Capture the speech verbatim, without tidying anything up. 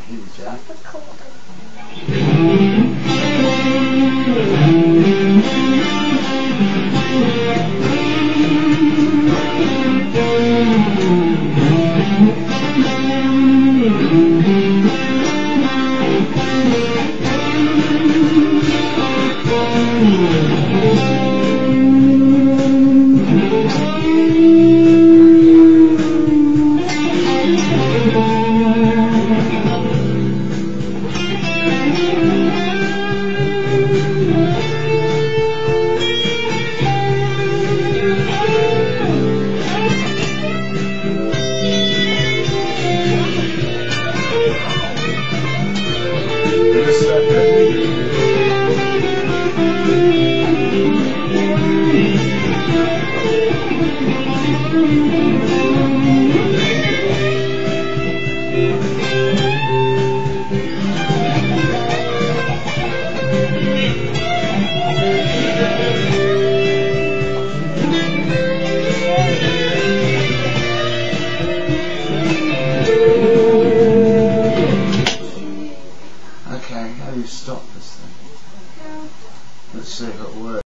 you, Jack. Okay, how do you stop this thing? Let's see if it works.